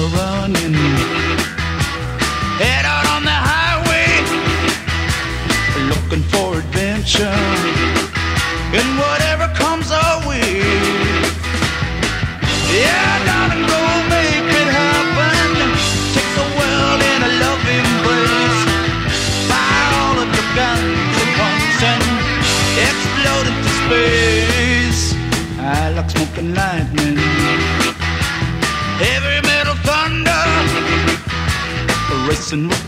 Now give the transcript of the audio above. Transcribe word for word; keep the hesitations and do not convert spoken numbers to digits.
are running. Head out on the highway, looking for adventure. And whatever comes our way, yeah, darling, go make it happen. Take the world in a loving embrace. Fire all of your guns at once and explode into space. I like smoking lightning, heavy metal thunder, racing with